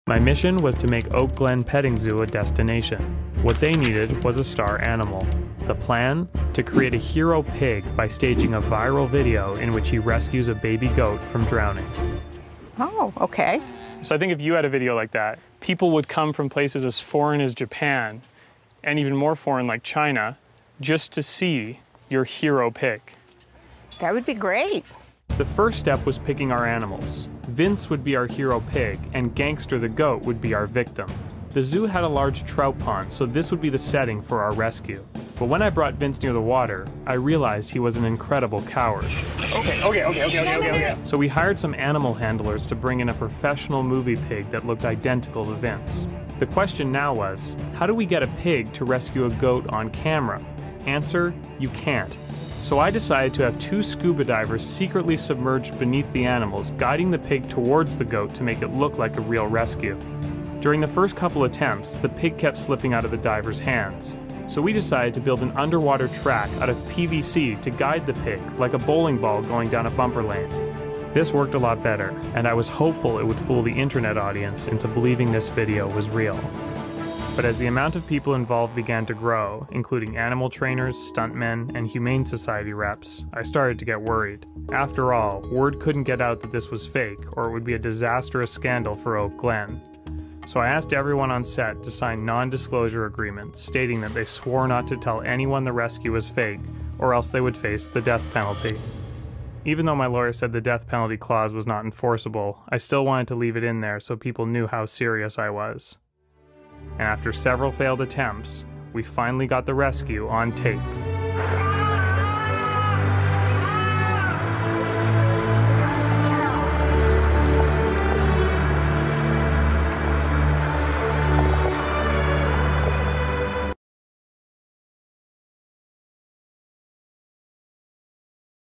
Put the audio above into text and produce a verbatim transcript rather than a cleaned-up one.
My mission was to make Oak Glen Petting Zoo a destination. What they needed was a star animal. The plan? To create a hero pig by staging a viral video in which he rescues a baby goat from drowning. Oh, okay. So I think if you had a video like that, people would come from places as foreign as Japan, and even more foreign like China, just to see your hero pig. That would be great. The first step was picking our animals. Vince would be our hero pig, and Gangster the goat would be our victim. The zoo had a large trout pond, so this would be the setting for our rescue. But when I brought Vince near the water, I realized he was an incredible coward. Okay, okay, okay, okay, okay, okay, okay. So we hired some animal handlers to bring in a professional movie pig that looked identical to Vince. The question now was, how do we get a pig to rescue a goat on camera? Answer, you can't. So I decided to have two scuba divers secretly submerged beneath the animals, guiding the pig towards the goat to make it look like a real rescue. During the first couple attempts, the pig kept slipping out of the divers' hands. So we decided to build an underwater track out of P V C to guide the pig, like a bowling ball going down a bumper lane. This worked a lot better, and I was hopeful it would fool the internet audience into believing this video was real. But as the amount of people involved began to grow, including animal trainers, stuntmen, and Humane Society reps, I started to get worried. After all, word couldn't get out that this was fake, or it would be a disastrous scandal for Oak Glen. So I asked everyone on set to sign non-disclosure agreements stating that they swore not to tell anyone the rescue was fake, or else they would face the death penalty. Even though my lawyer said the death penalty clause was not enforceable, I still wanted to leave it in there so people knew how serious I was. And after several failed attempts, we finally got the rescue on tape.